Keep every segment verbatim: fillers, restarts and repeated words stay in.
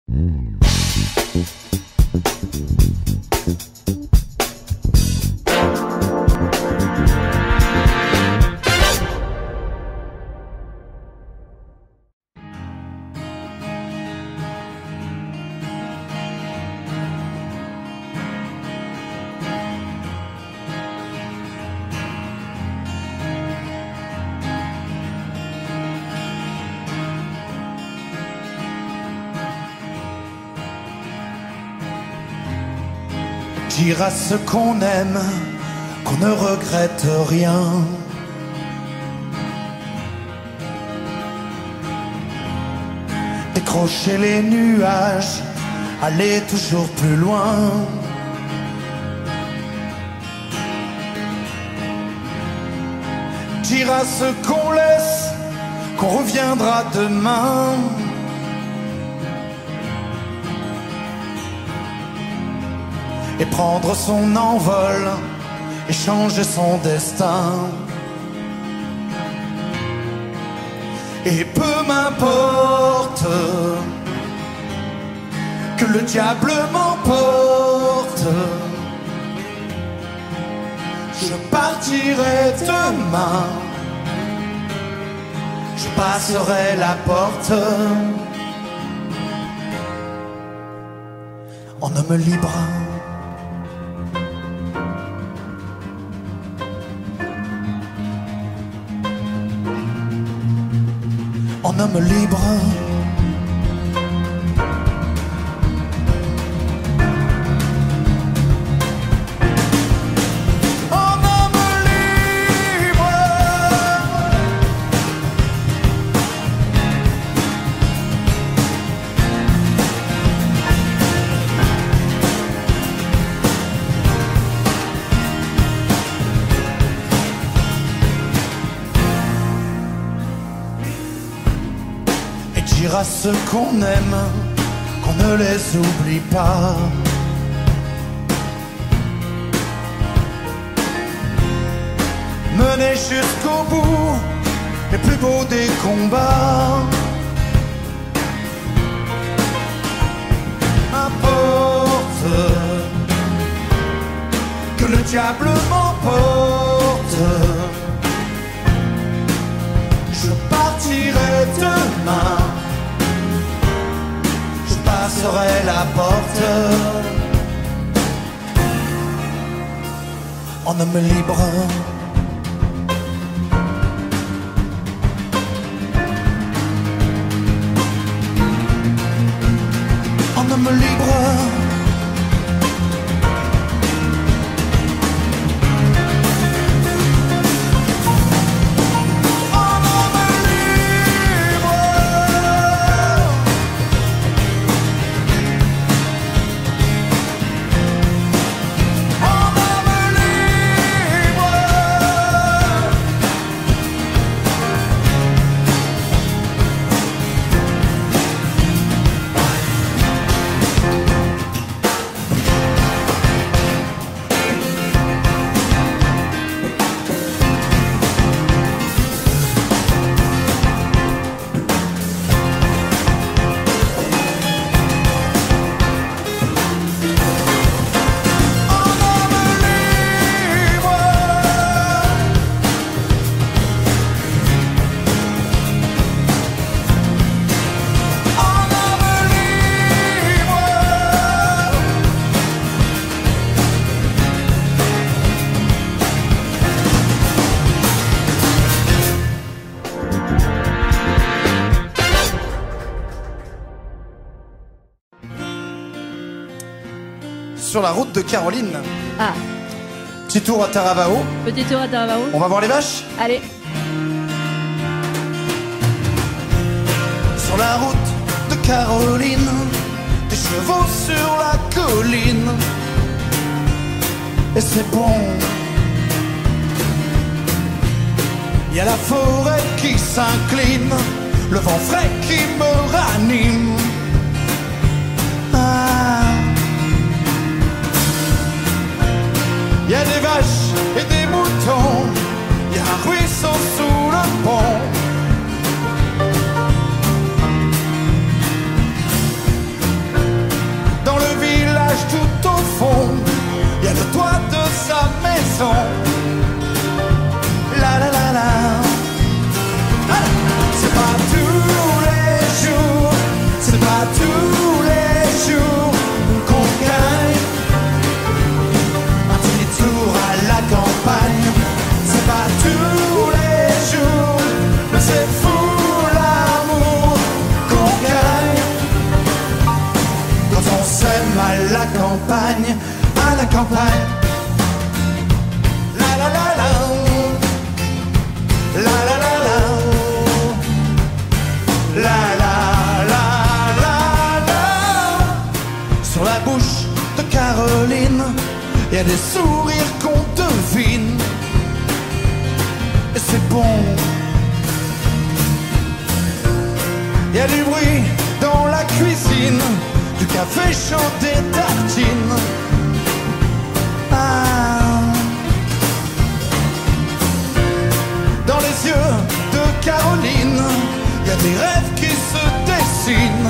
Dire à ceux qu'on aime qu'on ne regrette rien. Décrocher les nuages, aller toujours plus loin. Dire à ceux qu'on laisse qu'on reviendra demain. Et prendre son envol et changer son destin. Et peu m'importe que le diable m'emporte, je partirai demain, je passerai la porte en homme libre. En homme libre. En homme libre. Dire à ceux qu'on aime qu'on ne les oublie pas. Mener jusqu'au bout les plus beaux des combats. Importe que le diable m'emporte, je partirai demain, passerai la porte en homme libre. En homme libre. Sur la route de Caroline. Ah. Petit tour à Taravao. Petit tour à Taravao. On va voir les vaches. Allez. Sur la route de Caroline, des chevaux sur la colline. Et c'est bon. Il y a la forêt qui s'incline, le vent frais qui me ranime. Ah. Il y a des vaches et des moutons, il y a un ruisseau sous le pont. tous les jours qu'on gagne un petit tour à la campagne. C'est pas tous les jours, mais c'est fou l'amour qu'on gagne quand on s'aime à la campagne, à la campagne. La la la la, la la la la, la la la la la. Sur la bouche de Caroline, y a des sourires qu'on devine. Et c'est bon. Y a du bruit dans la cuisine, du café chaud, des tartines. Ah. Dans les yeux de Caroline, y a des rêves qui se dessinent.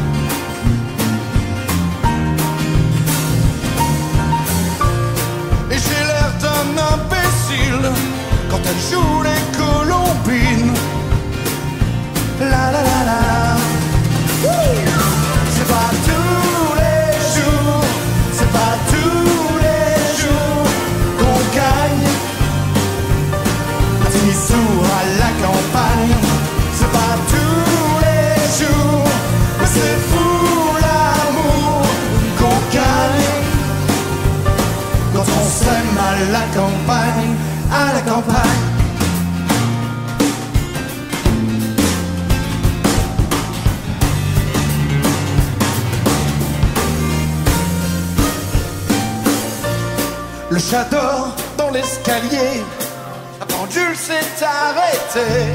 Et j'ai l'air d'un imbécile quand elle joue les colombines. La la la la. C'est pas tous les jours, c'est pas tous les jours qu'on gagne un petit tour à la campagne. C'est pas tous les jours, mais c'est fou l'amour qu'on gagne quand on s'aime à la campagne, à la campagne. Le chat dort dans l'escalier, la pendule s'est arrêtée.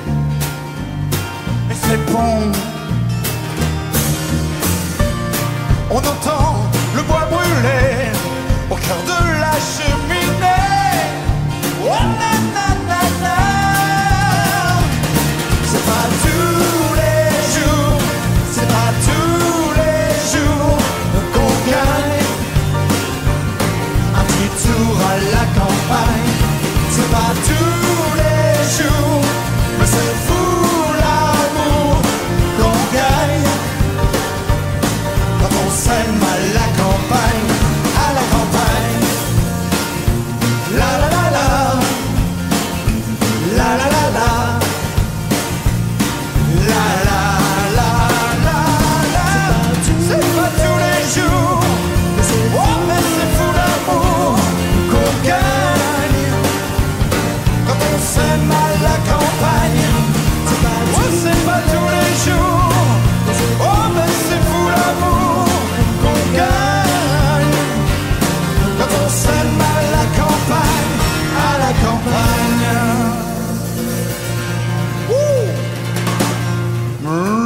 Et c'est bon. On entend le bois brûler au cœur de la cheminée. Oh na na na na. C'est pas tous les jours, c'est pas tous les jours qu'on gagne un petit tour à la campagne. C'est pas tous les jours, mais c'est fou l'amour qu'on gagne quand on s'aime à la campagne, à la campagne. La la la la, la la la la, la la la la la. C'est pas tous les jours, oh mais c'est fou l'amour qu'on gagne quand on s'aime à la campagne. Oh c'est pas tous les jours, oh mais c'est fou l'amour qu'on gagne quand on s'aime à la campagne, à la campagne. Ouh. Mmh.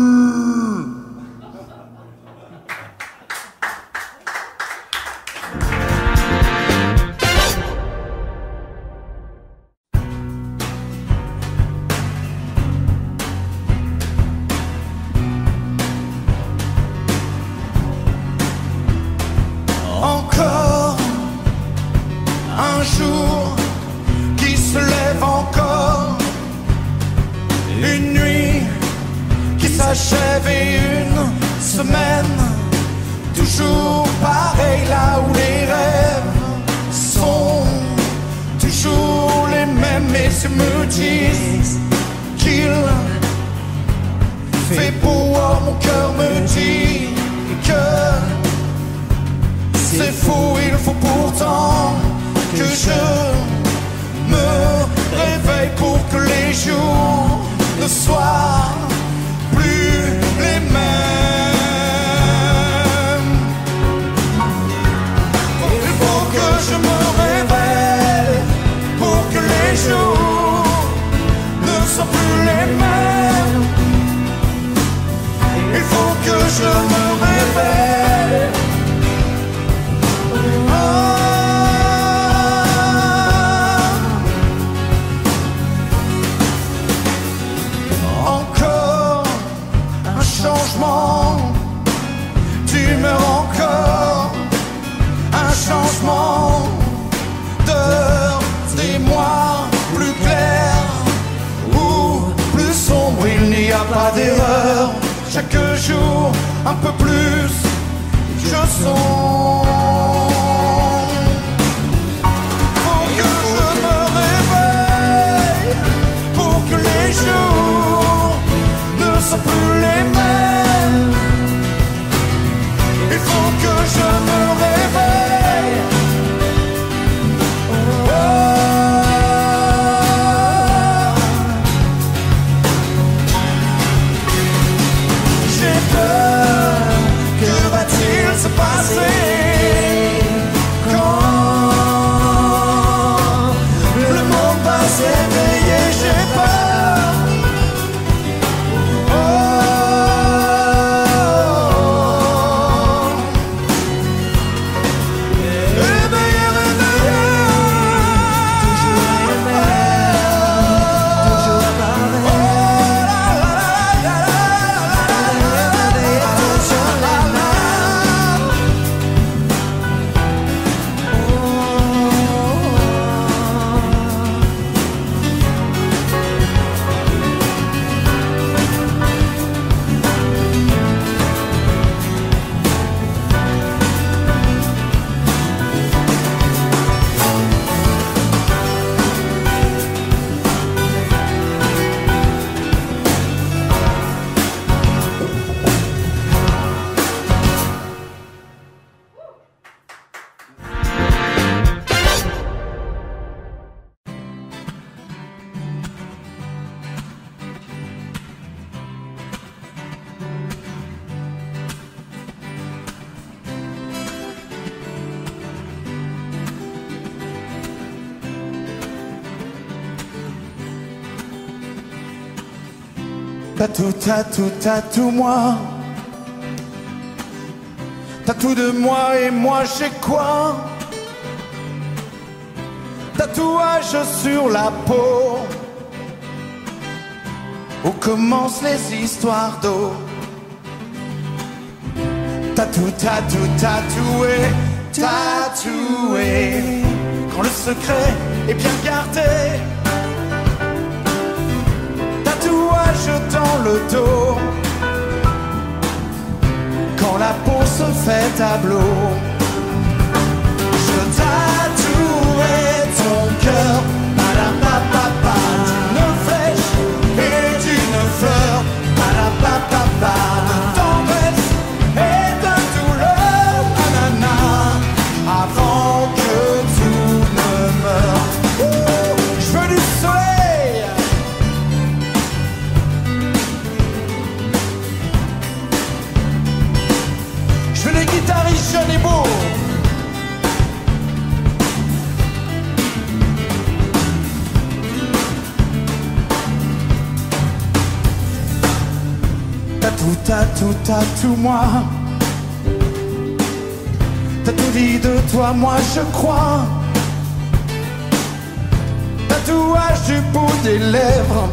Encore un jour qui se lève, encore une nuit qui s'achève et une semaine toujours pareil, là où les rêves sont toujours les mêmes. Et je me dis qu'il fait beau, oh, mon cœur me dit que c'est faux, il faut pourtant que je me réveille pour que les jours ne soient plus les mêmes. Il faut que je me réveille pour que les jours ne soient plus les mêmes. Il faut que chaque jour un peu plus, je sens. Faut que je me réveille, pour que les jours ne soient plus les mêmes. Il faut que je me réveille. Oh, j'ai peur, que va-t-il se passer quand le monde va s'éveiller? J'ai peur. T'as tout, t'as tout, t'as tout moi. T'as tout de moi et moi j'ai quoi? Tatouage sur la peau, où commencent les histoires d'eau. T'as tout, t'as tout, tatoué, tatoué. Quand le secret est bien gardé, tatouage dans le dos, quand la peau se fait tableau. Je tatouerai ton cœur, palapapapa, d'une flèche et d'une fleur, palapapapa, de tendresse et de douleur, nanana, avant que tout ne meure. Ouh, je veux du soleil. Je veux les guitaristes jeunes et beaux. T'as tout, t'as tout, t'as tout moi. T'as tout dit de toi, moi je crois. Tatouage du bout des lèvres,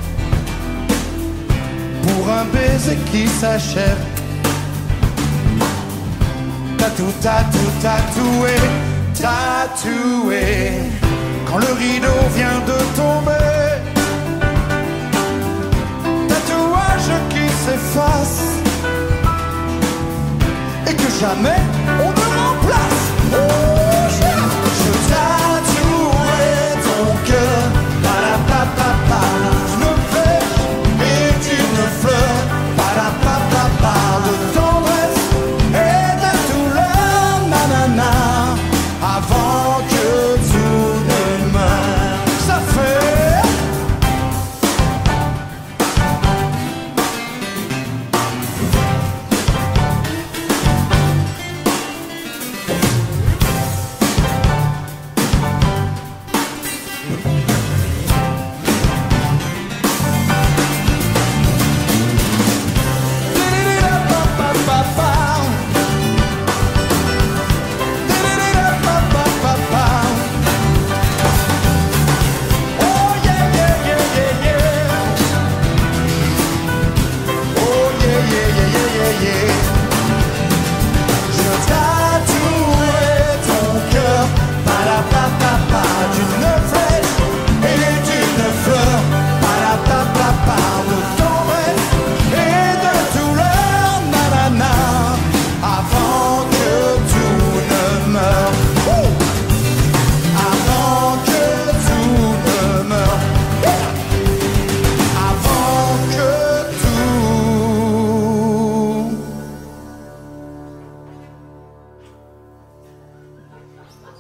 pour un baiser qui s'achève. T'as tout, t'as tout, tatoué, tatoué, quand le rideau vient de tomber. Tatouage qui s'efface et que jamais on ne remplace. Oh, je tatouerai ton cœur, palapapapa, d'une flèche et d'une fleur, palapapapa, de tendresse et de douleur, nanana, avant que tout ne meure. Ça fait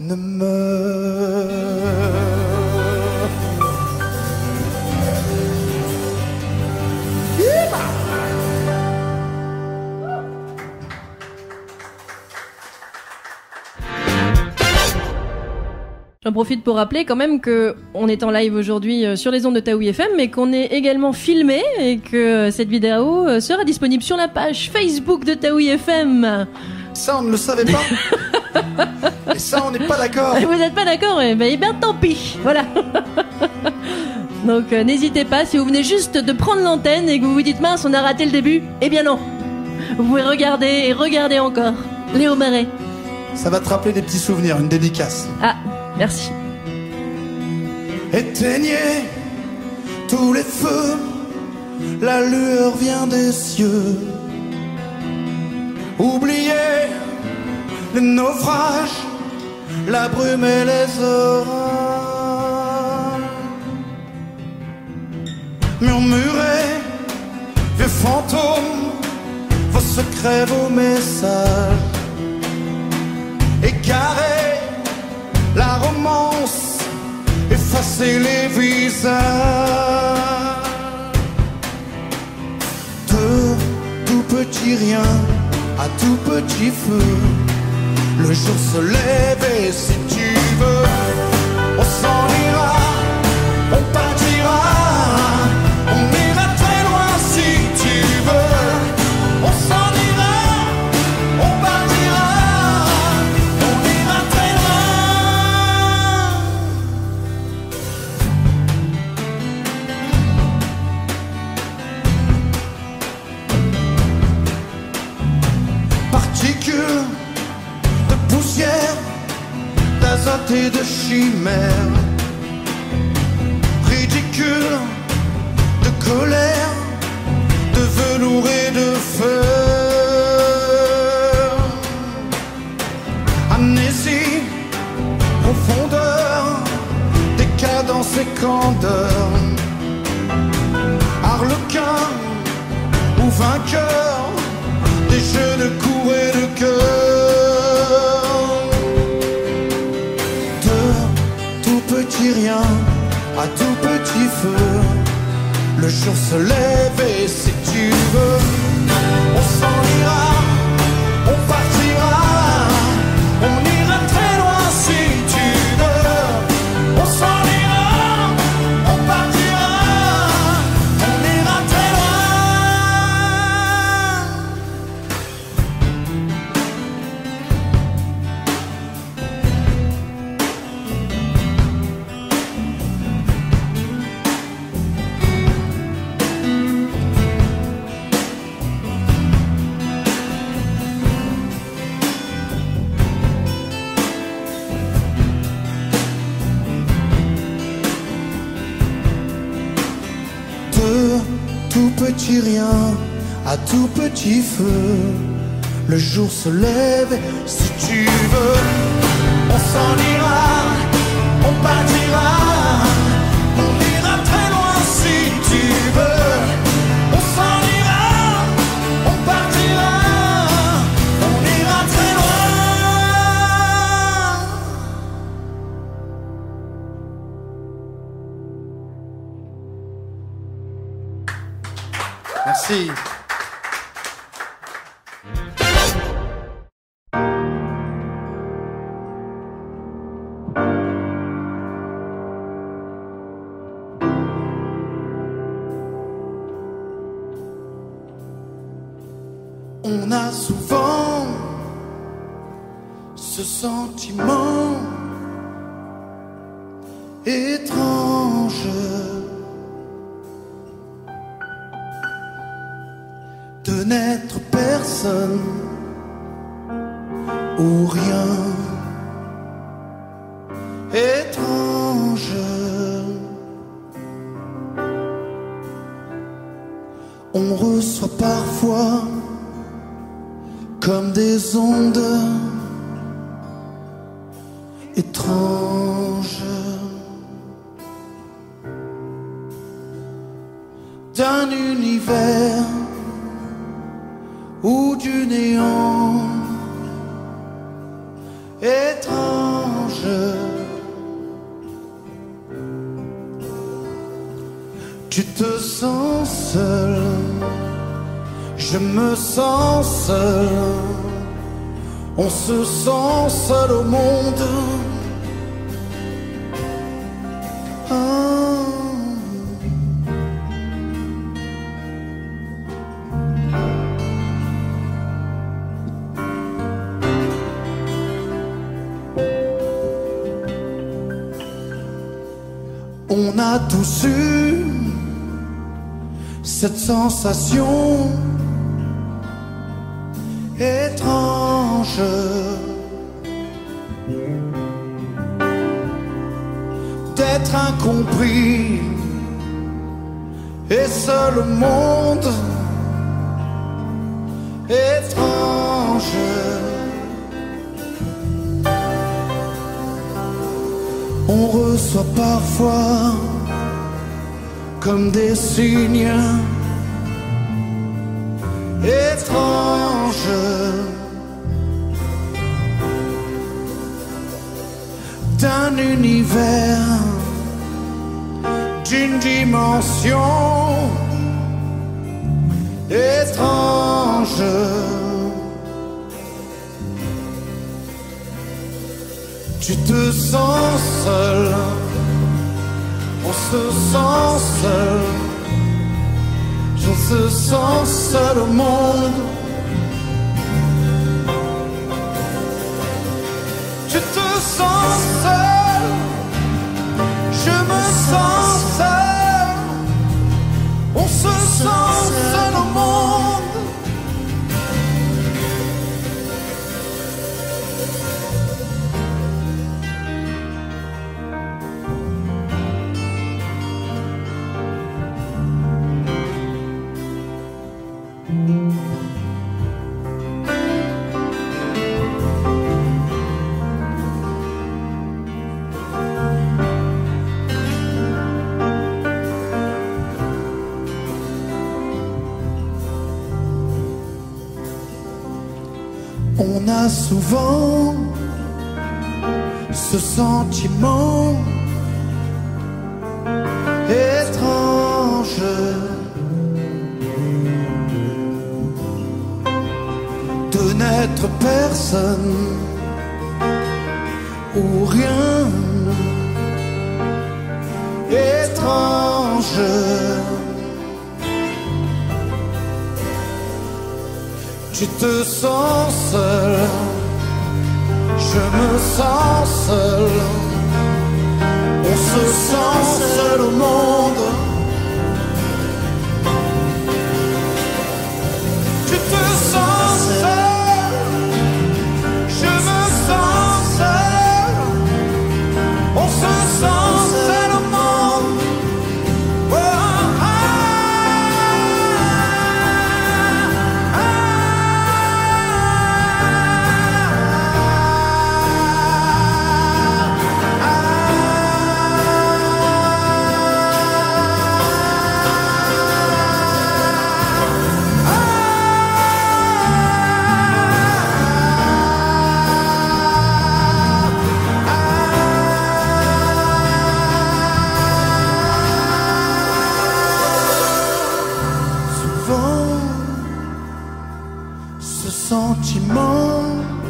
ne meurt. J'en profite pour rappeler quand même que on est en live aujourd'hui sur les ondes de Taoui F M, mais qu'on est également filmé et que cette vidéo sera disponible sur la page Facebook de Taoui F M. Ça, on ne le savait pas. Et ça, on n'est pas d'accord. Vous n'êtes pas d'accord? Eh ben, eh bien, tant pis. Voilà. Donc, euh, n'hésitez pas, si vous venez juste de prendre l'antenne et que vous vous dites mince, on a raté le début, eh bien non. Vous pouvez regarder et regarder encore. Léo Marais. Ça va te rappeler des petits souvenirs, une dédicace. Ah, merci. Éteignez tous les feux, la lueur vient des cieux. Oubliez les naufrages, la brume et les orages. Murmurez, vieux fantômes, vos secrets, vos messages. Égarez la romance, effacez les visages. De tout petit rien à tout petit feu, le jour se lève et si tu veux, on s'en ira, on partira, on ira très loin si tu veux, on s'en ira, on partira, on ira très loin. Particules de poussière, d'azote et de chimère, ridicule de colère, de velours et de fer. Amnésie, profondeur, décadence et candeur, harlequin ou vainqueur, des jeux de cour et de cœur. De tout petit rien à tout petit feu, le jour se lève et si tu veux, on s'en ira, on partira, on ira très loin si tu veux, on s'en ira, on partira, on ira très tout petit rien à tout petit feu, le jour se lève si tu veux, on s'en ira, on partira, on ira très loin si tu veux, on s'en ira, on partira, on ira très loin. Merci. On a souvent ce sentiment étrange de n'être personne ou rien. Étrange, on reçoit parfois comme des ondes étranges d'un univers ou du néant. Étrange, te sens seul, je me sens seul, on se sent seul au monde. Ah. On a tous eu cette sensation étrange d'être incompris et seul au monde étrange. On reçoit parfois comme des signes étranges d'un univers, d'une dimension étrange. Tu te sens seul, on se sent seul, je se sens seul au monde. Tu te sens seul, je me sens seul, on se sent seul au monde. On a souvent ce sentiment étrange de n'être personne ou rien, étrange. Tu te sens seul, je me sens seul, on se sent seul au monde. Tu te sens seul, je me sens seul, on se sent seul au monde. Oh, ah, ce sentiment